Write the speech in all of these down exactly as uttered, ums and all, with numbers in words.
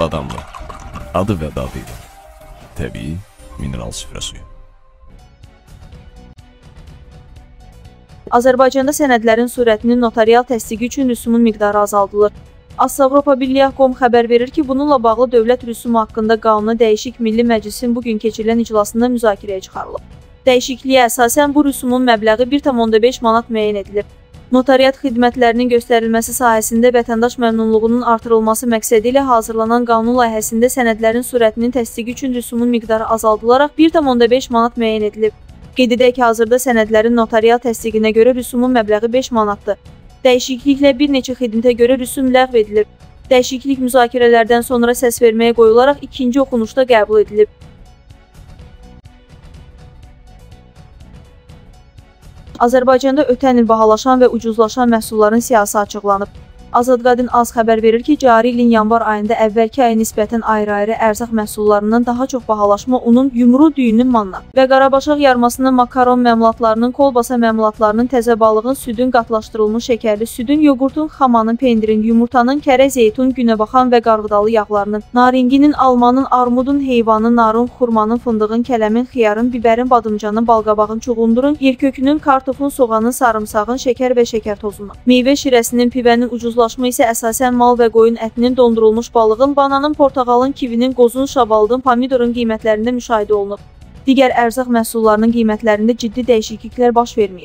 Badamlı, adı və dadıyla, təbii mineral süfrə suyu. Azərbaycanda sənədlərin sürətinin notarial təsdiqi üçün rüsumun miqdarı azaldılır. As-Avropa Birliyi Kom xəbər verir ki, bununla bağlı dövlət rüsumu haqqında qanuna dəyişik Milli Məclisin bugün keçirilən iclasında müzakirəyə çıxarılıb. Dəyişikliyə əsasən bu rüsumun məbləği bir tam onda beş manat müəyyən edilir. Notariat xidmətlərinin göstərilməsi sahəsində vətəndaş məmnunluğunun artırılması məqsədi ilə hazırlanan qanun layihəsində sənədlərin sürətinin təsdiqi üçün rüsumun miqdarı azaldılaraq bir tam onda beş manat müəyyən edilib. Qeyd edək ki, hazırda sənədlərin notarial təsdiqinə görə rüsumun məbləği beş manatdır. Dəyişikliklə bir neçə xidmətə görə rüsum ləğv edilib. Dəyişiklik müzakirələrdən sonra səs verməyə qoyularaq ikinci oxunuşda qəbul edilib. Azərbaycanda ötən il bahalaşan və ucuzlaşan məhsulların siyahısı açıqlanıb. Azad Qadın Az xəbər verir ki, cari ilin yanvar ayında əvvəlki aya nisbətən ayrı-ayrı ərzaq məhsullarından daha çox bahalaşma unun, yumru, düyünün manna və qarabaşaq yarmasının, makaron məmulatlarının, kolbasa məmulatlarının, təzə balığın, südün, qatlaşdırılmış şəkərli südün, yoğurtun, xamanın, pendirin, yumurtanın, kərə, zeytun, günəbaxan və qarğıdalı yağlarının, naringinin, almanın, armudun, heyvanın, narın, xurmanın, fındığın, kələmin, xiyarın, bibərin, badımcanın, balqabağın, çuğundurun, yerkökünün, kartofun, soğanın, sarımsağın, şəkər və şəkər tozunun, meyvə şirəsinin, pivənin ucuzlaşması isə əsasən mal və qoyun ətinin, dondurulmuş balığın, bananın, portağalın, kivinin, qozun, şabaldın, pomidorun qiymətlərində müşahidə olunub. Digər ərzaq məhsullarının qiymətlərində ciddi dəyişikliklər baş verməyib.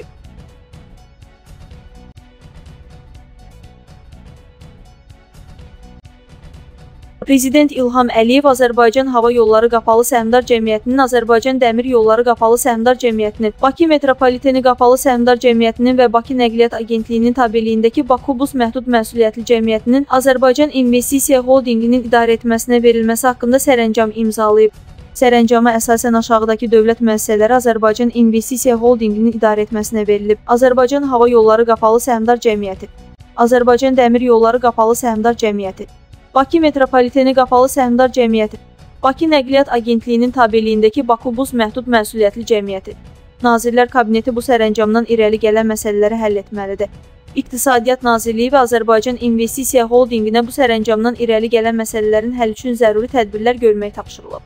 Prezident İlham Əliyev Azərbaycan Hava Yolları Qapalı Səhmdar Cəmiyyətinin, Azərbaycan Dəmir Yolları Qapalı Səhmdar Cəmiyyətinin, Bakı Metropoliteni Qapalı Səhmdar Cəmiyyətinin və Bakı Nəqliyyat Agentliyinin tabeliyindəki Baku Bus Məhdud Məsuliyyətli Cəmiyyətinin Azərbaycan İnvestisiya Holdinginin idarə etməsinə verilməsi haqqında sərəncam imzalayıb. Sərəncama əsasən aşağıdakı dövlət müəssisələri Azərbaycan İnvestisiya Holdinginin idarə etməsinə verilib. Azərbaycan Hava Yolları Qapalı Səhmdar Cəmiyyəti, Azərbaycan Dəmir Yolları Qapalı Səhmdar Cəmiyyəti, Bakı Metropoliteni Qapalı Səhmdar Cəmiyyəti, Bakı Nəqliyyat Agentliyinin tabeliyindəki Baku Bus Məhdud Məsuliyyətli Cəmiyyəti. Nazirlər Kabineti bu sərəncamdan irəli gələn məsələləri həll etməlidir. İqtisadiyyat Nazirliyi və Azərbaycan İnvestisiya Holdinginə bu sərəncamdan irəli gələn məsələlərin həll üçün zəruri tədbirlər görmək tapşırılıb.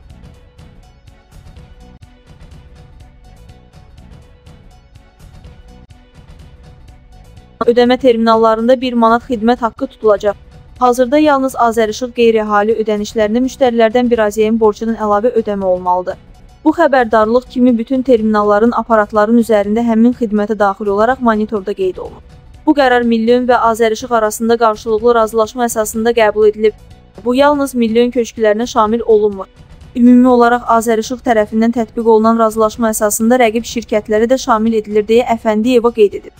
Ödəmə terminallarında bir manat xidmət haqqı tutulacaq. Hazırda yalnız Azərişıq qeyri-əhali ödənişlərində müştərilərdən bir aziyənin borcunun əlavə ödəmə olmalıdır. Bu xəbərdarlıq kimi bütün terminalların, aparatların üzərində həmin xidmətə daxil olaraq monitorda qeyd olunub. Bu qərar Milyon və Azərişıq arasında qarşılıqlı razılaşma əsasında qəbul edilib. Bu yalnız Milyon köşkülərinə şamil olunmur. Ümumi olaraq Azərişıq tərəfindən tətbiq olunan razılaşma əsasında rəqib şirkətləri də şamil edilir deyə Əfəndiyeva qeyd edib.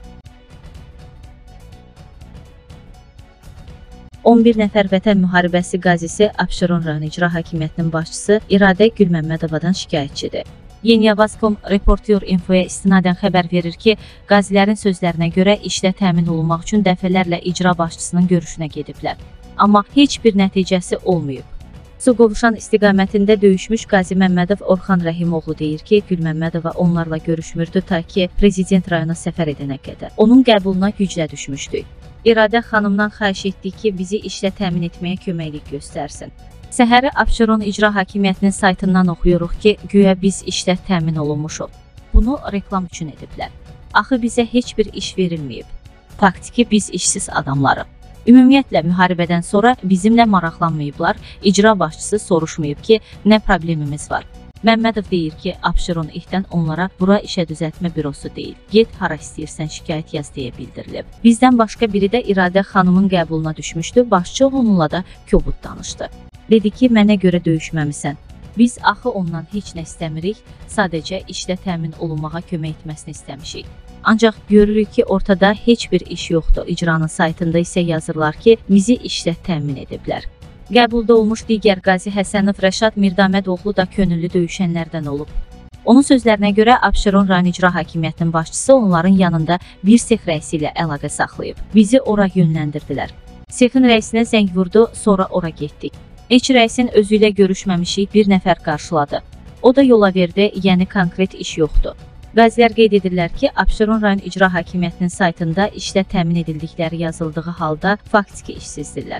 on bir nəfər Vətən Müharibəsi qazisi Abşeron rayon icra hakimiyyətinin başçısı İradə Gülməmmədovadan şikayətçidir. Yeniyavaz.com Reporter Infoya istinadən xəbər verir ki, qazilərin sözlərinə görə işlə təmin olunmaq üçün dəfələrlə icra başçısının görüşünə gediblər. Amma heç bir nəticəsi olmayıb. Suqovuşan istiqamətində döyüşmüş Qazi Məmmədov Orxan Rəhimoğlu deyir ki, Gülməmmədova onlarla görüşmürdü ta ki, prezident rayona səfər edənə qədər. Onun qəbuluna güclə düşmüşdük. İradə xanımdan xahiş etdik ki, bizi işlə təmin etməyə köməklik göstərsin. Səhəri Abşeron İcra Hakimiyyətinin saytından oxuyuruq ki, güya biz işlə təmin olunmuşuq. Bunu reklam üçün ediblər. Axı bizə heç bir iş verilməyib. Faktiki biz işsiz adamlarıq. Ümumiyyətlə, müharibədən sonra bizimlə maraqlanmayıblar, icra başçısı soruşmayıb ki, nə problemimiz var. Məmmədov deyir ki, Abşeron İHdən onlara bura işə düzəltmə bürosu deyil. Get hara istəyirsən şikayət yaz deyə bildirilib. Bizdən başqa biri də İradə xanımın qəbuluna düşmüşdü, başçı onunla da kobud danışdı. Dedi ki, mənə görə döyüşməmisən. Biz axı ondan heç nə istəmirik, sadəcə işlə təmin olunmağa kömək etməsini istəmişik. Ancaq görürük ki, ortada heç bir iş yoxdur. İcranın saytında isə yazırlar ki, bizi işlə təmin ediblər. Qəbulda olmuş digər Qazi Həsənov Rəşad Mirdamədoğlu da könüllü döyüşənlərdən olub. Onun sözlərinə görə Abşeron rayon icra hakimiyyətinin başçısı onların yanında bir sex rəisi ilə əlaqə saxlayıb. Bizi ora yönləndirdilər. Sexin rəisinə zəng vurdu, sonra ora getdik. Heç rəisin özü ilə görüşməmişik, bir nəfər qarşıladı. O da yola verdi, yəni konkret iş yoxdur. Qazilər qeyd edirlər ki, Abşeron rayon icra hakimiyyətinin saytında işlə təmin edildikləri yazıldığı halda faktiki işsizdirlər.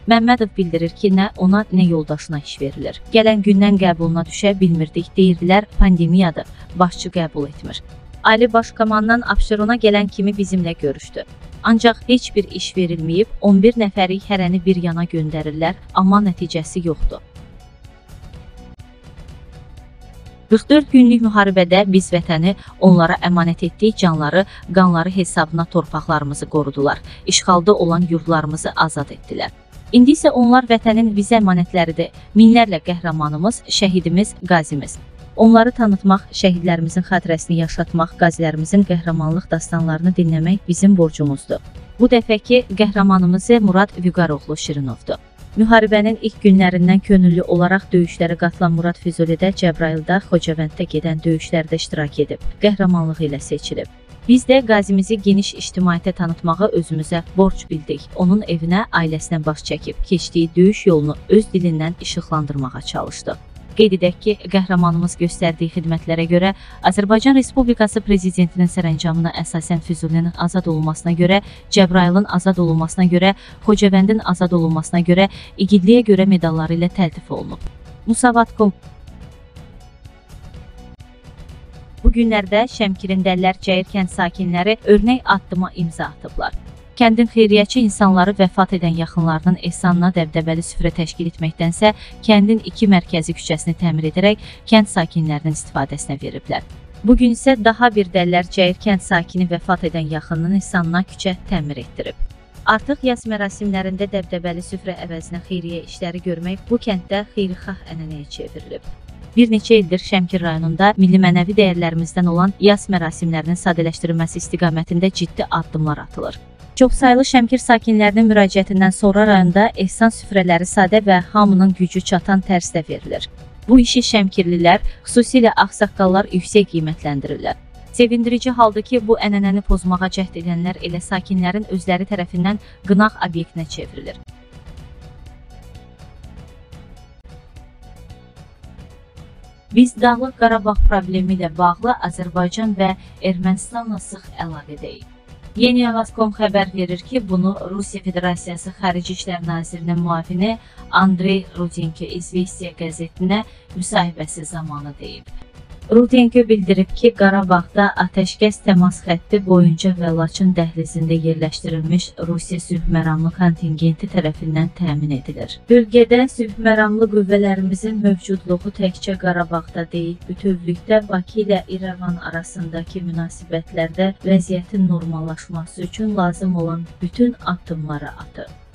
Məmmədov bildirir ki, nə ona, nə yoldaşına iş verilir. Gələn gündən qəbuluna düşə bilmirdik, deyirdilər, pandemiyadır, başçı qəbul etmir. Ali Baş Komandan Abşerona gələn kimi bizimlə görüşdü. Ancaq heç bir iş verilməyib, on bir nəfəri hərəni bir yana göndərirlər, amma nəticəsi yoxdur. qırx dörd günlük müharibədə biz vətəni onlara əmanət etdik, canları, qanları hesabına torpaqlarımızı qorudular, işğalda olan yurdlarımızı azad etdilər. İndi isə onlar vətənin bizə əmanətləridir, minlərlə qəhrəmanımız, şəhidimiz, qazimiz. Onları tanıtmaq, şəhidlərimizin xatirəsini yaşatmaq, qazilərimizin qəhrəmanlıq dastanlarını dinləmək bizim borcumuzdur. Bu dəfəki qəhrəmanımız Murad Vüqaroğlu Şirinovdur. Müharibənin ilk günlərindən könüllü olaraq döyüşlərə qatılan Murad Füzulidə, Cəbrayılda, Xocavənddə gedən döyüşlərdə iştirak edib, qəhrəmanlığı ilə seçilib. Biz də qazimizi geniş ictimaiyyətə tanıtmağı özümüzə borc bildik. Onun evinə, ailəsinə baş çəkib, keçdiyi döyüş yolunu öz dilindən işıqlandırmağa çalışdıq. Qeyd edək ki, qəhrəmanımız göstərdiyi xidmətlərə görə Azərbaycan Respublikası Prezidentinin sərəncamına əsasən Füzulinin azad olunmasına görə, Cəbrayılın azad olunmasına görə, Xocavəndin azad olunmasına görə, igidliyə görə medalları ilə təltif olunub. Musavat nöqtə com Bu günlərdə Şəmkirin Dəllər Cəyir kənd sakinləri örnək addıma imza atıblar. Kəndin xeyriyyəçi insanları vəfat edən yaxınlarının ehsanına dəbdəbəli süfrə təşkil etməkdənsə, kəndin iki mərkəzi küçəsini təmir edərək kənd sakinlərinin istifadəsinə veriblər. Bugün isə daha bir Dəllər Cəyir kənd sakini vəfat edən yaxınının ehsanına küçə təmir etdirib. Artıq yas mərasimlərində dəbdəbəli süfrə əvəzinə xeyriyyə işləri görmək bu kənddə xeyrixah ənənəyə çevrilib. Bir neçə ildir Şəmkir rayonunda milli mənəvi dəyərlərimizdən olan yas mərasimlərinin sadələşdirilməsi istiqamətində ciddi addımlar atılır. Çoxsaylı Şəmkir sakinlərinin müraciətindən sonra rayonda ehsan süfrələri sadə və hamının gücü çatan tərzdə verilir. Bu işi şəmkirlilər, xüsusilə ağsaqqallar yüksək qiymətləndirirlər. Sevindirici haldır ki, bu ənənəni pozmağa cəhd edənlər elə sakinlərin özləri tərəfindən qınaq obyektinə çevrilir. Biz Dağlıq Qarabağ problemi ilə bağlı Azərbaycan və Ermənistanla sıx əlaqədəyik. Yeni Avaz nöqtə com xəbər verir ki, bunu Rusiya Federasiyası Xarici İşlər Nazirinin müavini Andrey Rudenko İzvestiya qəzetinə müsahibəsi zamanı deyib. Rudenko bildirib ki, Qarabağda atəşkəs təmas xətti boyunca və Laçın dəhlizində yerləşdirilmiş Rusiya sülhməramlı kontingenti tərəfindən təmin edilir. Bölgədə sülhməramlı qüvvələrimizin mövcudluğu təkcə Qarabağda deyil, bütövlükdə Bakı ilə İrəvan arasındakı münasibətlərdə vəziyyətin normallaşması üçün lazım olan bütün addımları atır.